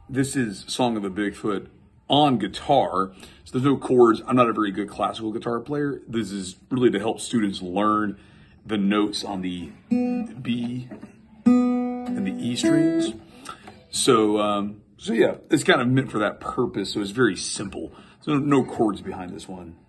This is Song of the Bigfoot on guitar. So there's no chords. I'm not a very good classical guitar player. This is really to help students learn the notes on the B and the E strings. So yeah, it's kind of meant for that purpose. So it's very simple. So no chords behind this one.